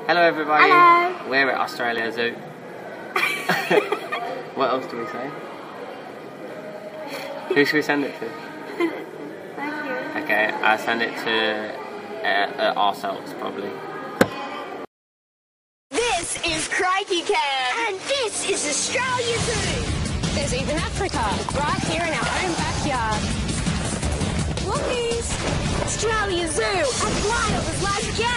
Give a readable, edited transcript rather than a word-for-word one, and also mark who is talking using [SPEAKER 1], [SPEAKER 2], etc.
[SPEAKER 1] Hello everybody.
[SPEAKER 2] Hello.
[SPEAKER 1] We're at Australia Zoo. What else do we say? Who should we send it to?
[SPEAKER 2] Thank you.
[SPEAKER 1] Okay, I'll send it to ourselves probably.
[SPEAKER 3] This is Crikey Cam.
[SPEAKER 2] And this is Australia Zoo.
[SPEAKER 3] There's even Africa, right here in our own backyard. Lookies.
[SPEAKER 2] Australia Zoo, as wild as life gets.